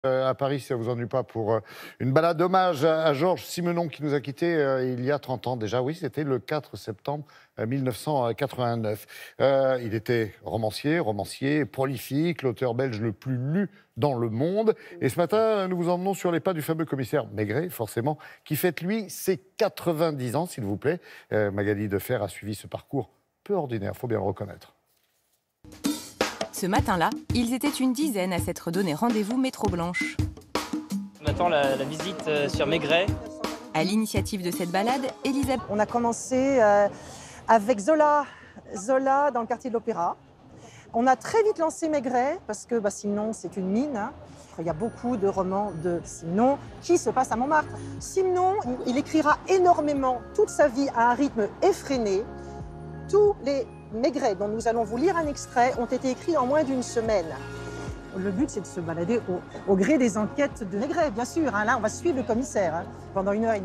À Paris, si ça ne vous ennuie pas, pour une balade hommage à Georges Simenon qui nous a quittés il y a 30 ans déjà. Oui, c'était le 4 septembre 1989. Il était romancier, prolifique, l'auteur belge le plus lu dans le monde. Et ce matin, nous vous emmenons sur les pas du fameux commissaire Maigret, forcément, qui fête, lui, ses 90 ans, s'il vous plaît. Magali Defer a suivi ce parcours peu ordinaire, il faut bien le reconnaître. Ce matin-là, ils étaient une dizaine à s'être donné rendez-vous Métro Blanche. On attend la visite sur Maigret. À l'initiative de cette balade, Elisabeth... On a commencé avec Zola dans le quartier de l'Opéra. On a très vite lancé Maigret, parce que Simenon, c'est une mine. Hein. Il y a beaucoup de romans de Simenon qui se passent à Montmartre. Simenon, il écrira énormément toute sa vie à un rythme effréné. Tous les Maigret, dont nous allons vous lire un extrait, ont été écrits en moins d'une semaine. Le but, c'est de se balader au gré des enquêtes de Maigret, bien sûr. Hein. Là, on va suivre le commissaire pendant 1h30.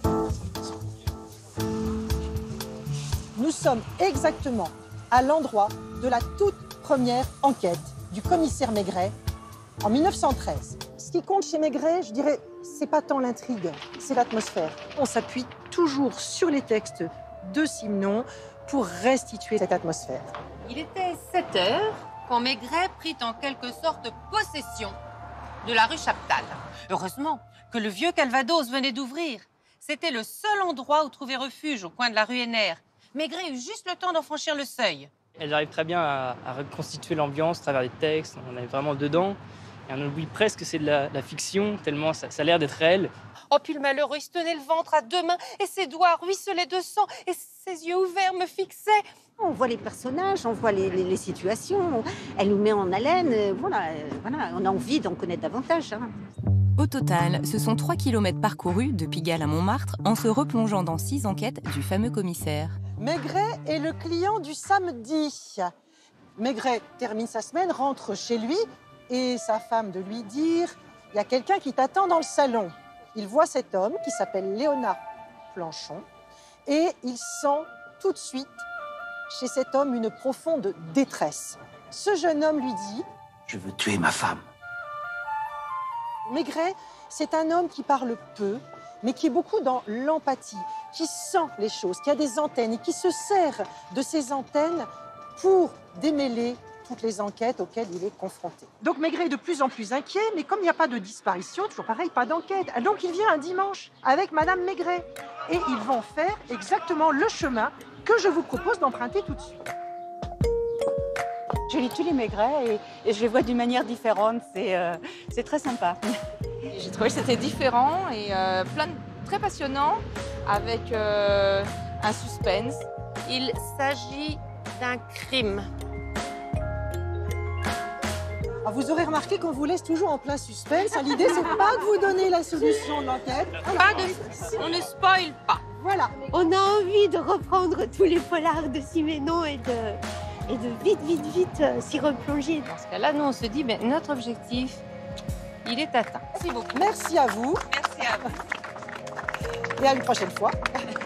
Nous sommes exactement à l'endroit de la toute première enquête du commissaire Maigret en 1913. Ce qui compte chez Maigret, je dirais, c'est pas tant l'intrigue, c'est l'atmosphère. On s'appuie toujours sur les textes de Simenon pour restituer cette atmosphère. Il était 7 heures quand Maigret prit en quelque sorte possession de la rue Chaptal. Heureusement que le vieux Calvados venait d'ouvrir. C'était le seul endroit où trouver refuge au coin de la rue Henner. Maigret eut juste le temps d'en franchir le seuil. Elles arrivent très bien à reconstituer l'ambiance à travers les textes. On est vraiment dedans. Et on oublie presque que c'est de la fiction, tellement ça a l'air d'être réel. Oh, puis le malheureux, il se tenait le ventre à 2 mains et ses doigts ruisselaient de sang et ses yeux ouverts me fixaient. On voit les personnages, on voit les situations, elle nous met en haleine, voilà, on a envie d'en connaître davantage. Hein. Au total, ce sont 3 kilomètres parcourus de Pigalle à Montmartre en se replongeant dans 6 enquêtes du fameux commissaire. Maigret est le client du samedi. Maigret termine sa semaine, rentre chez lui et sa femme de lui dire « Il y a quelqu'un qui t'attend dans le salon ». Il voit cet homme qui s'appelle Léonard Planchon et il sent tout de suite chez cet homme une profonde détresse. Ce jeune homme lui dit « Je veux tuer ma femme ». Maigret, c'est un homme qui parle peu, mais qui est beaucoup dans l'empathie, qui sent les choses, qui a des antennes et qui se sert de ces antennes pour démêler toutes les enquêtes auxquelles il est confronté. Donc Maigret est de plus en plus inquiet, mais comme il n'y a pas de disparition, toujours pareil, pas d'enquête. Donc il vient un dimanche avec Madame Maigret. Et ils vont faire exactement le chemin que je vous propose d'emprunter tout de suite. Je lis tous les Maigret et je les vois d'une manière différente, c'est très sympa. J'ai trouvé que c'était différent et très passionnant, avec un suspense. Il s'agit d'un crime. Alors vous aurez remarqué qu'on vous laisse toujours en plein suspense. L'idée, c'est pas de vous donner la solution de l'enquête. On ne spoil pas. Voilà. On a envie de reprendre tous les polars de Simenon et de vite s'y replonger. Dans ce cas-là, nous, on se dit, notre objectif, il est atteint. Merci beaucoup. Merci à vous. Merci à vous. Et à une prochaine fois.